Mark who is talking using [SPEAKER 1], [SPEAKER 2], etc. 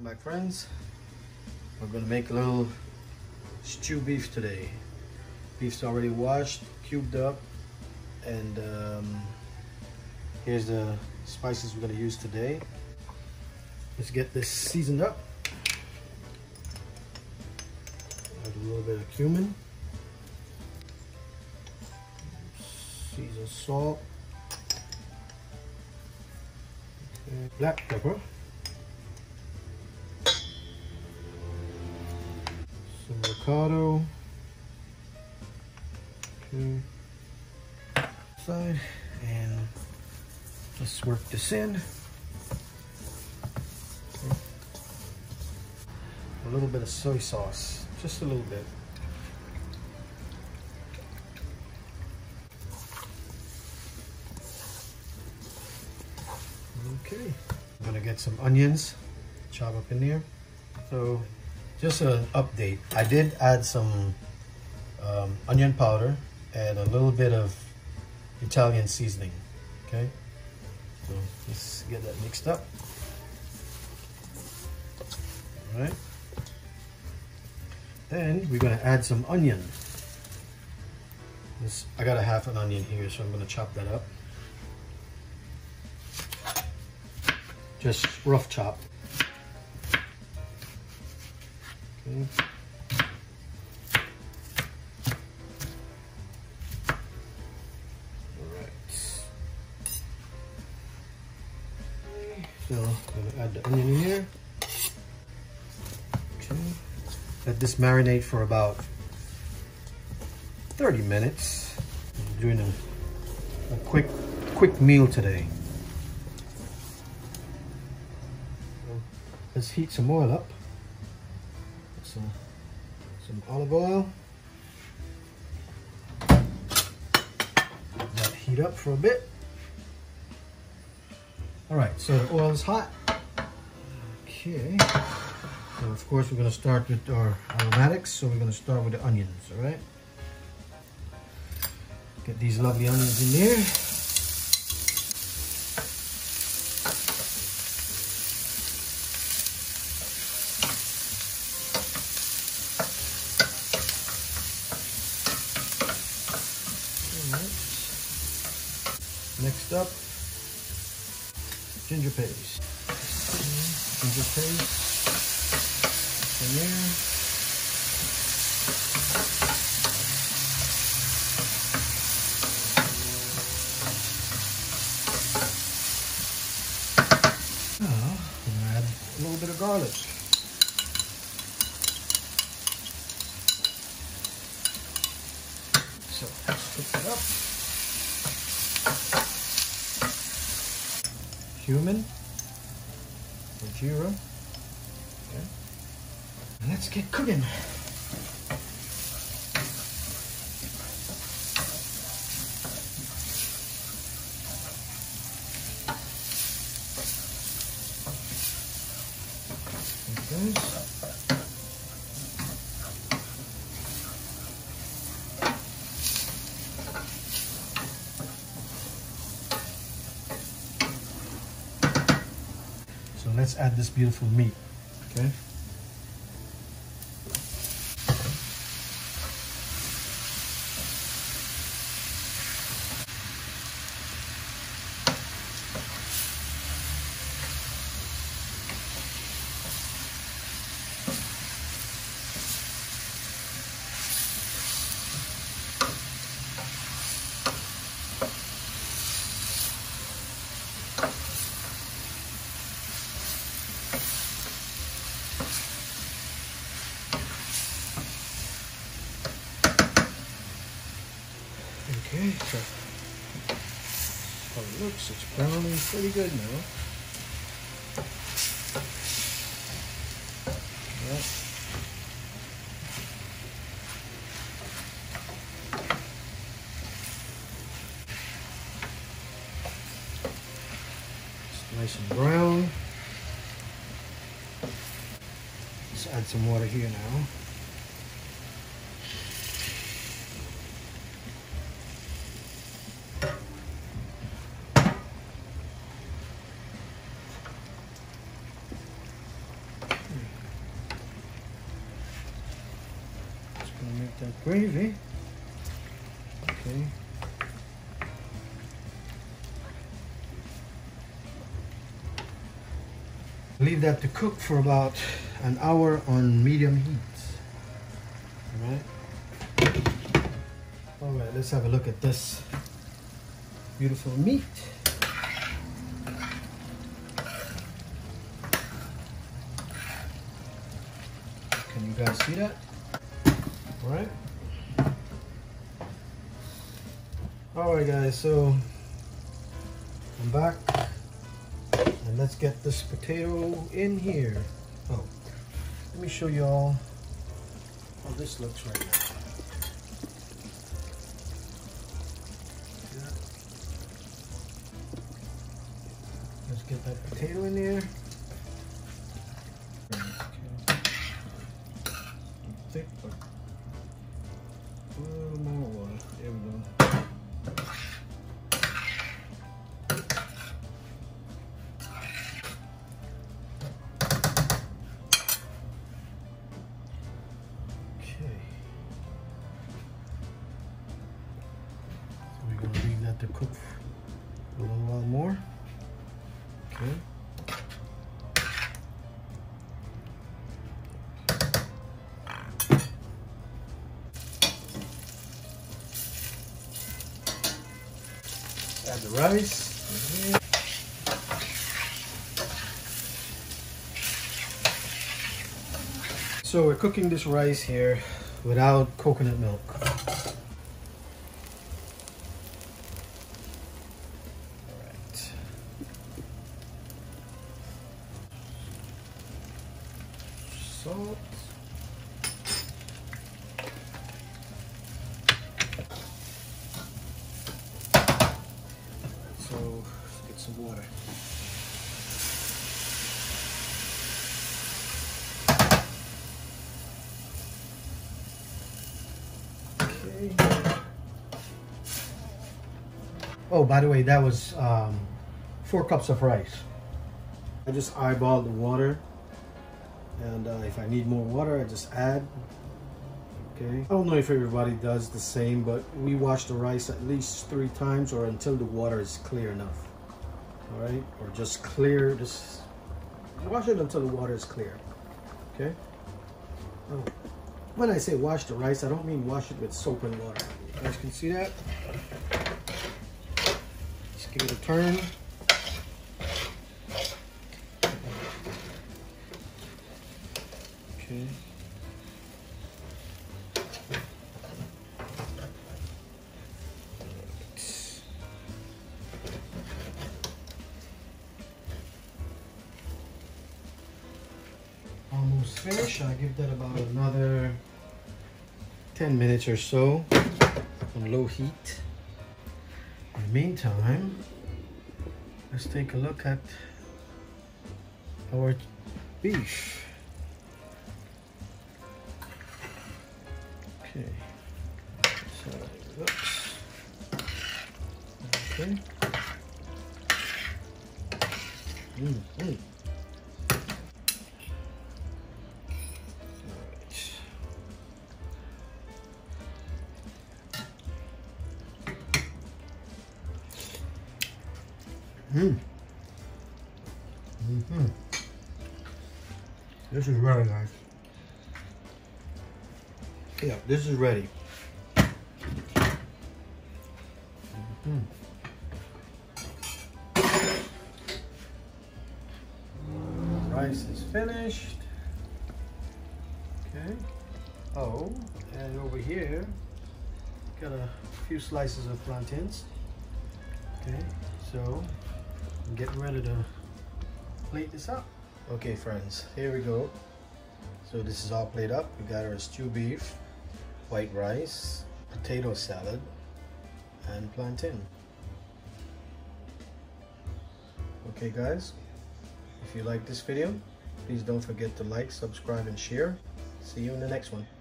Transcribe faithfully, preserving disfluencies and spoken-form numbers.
[SPEAKER 1] Welcome back, friends. We're gonna make a little stew beef today. Beef's already washed, cubed up, and um, here's the spices we're gonna use today. Let's get this seasoned up. Add a little bit of cumin, seasoned salt, okay. Black pepper, some avocado, okay. Side, and let's work this in. Okay. A little bit of soy sauce, just a little bit. Okay, I'm gonna get some onions, chop up in there. So, just an update. I did add some um, onion powder and a little bit of Italian seasoning. Okay, so let's get that mixed up. All right. Then we're gonna add some onion. This, I got a half an onion here, so I'm gonna chop that up. Just rough chop. Okay. So I'm gonna add the onion in here. Okay. Let this marinate for about thirty minutes. I'm doing a, a quick quick meal today. So let's heat some oil up. Some some olive oil. Let that heat up for a bit. All right, so the oil is hot. Okay. So of course we're gonna start with our aromatics. So we're gonna start with the onions, all right? Get these lovely onions in there. All right. Next up, ginger paste. Ginger paste in there. Now, I'm gonna add a little bit of garlic. So, let's cook it up. Cumin, or jeera. Okay. Let's get cooking. Okay. So let's add this beautiful meat, okay? Okay, so how it looks, it's browning pretty good now. Yep. It's nice and brown. Let's add some water here now. gravy. Okay. Leave that to cook for about an hour on medium heat. All right. All right, let's have a look at this beautiful meat. Can you guys see that? All right. All right, guys, so I'm back. And let's get this potato in here. Oh, let me show y'all how this looks right now. Yeah. Let's get that potato in there. Okay. Thick, but a little more water. There we go. To cook for a little while more. Okay. Add the rice. So we're cooking this rice here without coconut milk. Salt. So let's get some water. Okay. Oh, by the way, that was um, four cups of rice. I just eyeballed the water. And uh, if I need more water, I just add. Okay. I don't know if everybody does the same, but we wash the rice at least three times or until the water is clear enough. All right, or just clear. Just wash it until the water is clear. Okay. Oh. When I say wash the rice, I don't mean wash it with soap and water. You guys can see that. Just give it a turn. Okay. Almost finished. I give that about another ten minutes or so on low heat. In the meantime, let's take a look at our beef. Okay, so whoops. Okay. Mm, mm. Mm. Mm-hmm. This is very nice. Yeah, this is ready. Mm-hmm. Rice is finished. Okay. Oh, and over here, got a few slices of plantains. Okay, so I'm getting ready to plate this up. Okay, friends, here we go. So this is all plated up. We got our stew beef, white rice, potato salad, and plantain. Okay guys, if you like this video, please don't forget to like, subscribe, and share. See you in the next one.